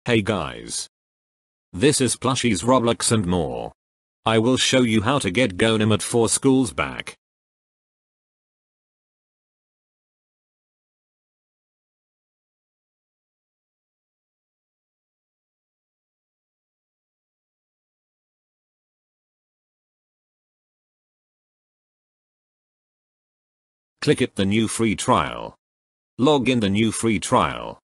Hey guys. This is Plushies, Roblox and more. I will show you how to get Goanimate4Schools back. Click it the new free trial. Log in the new free trial.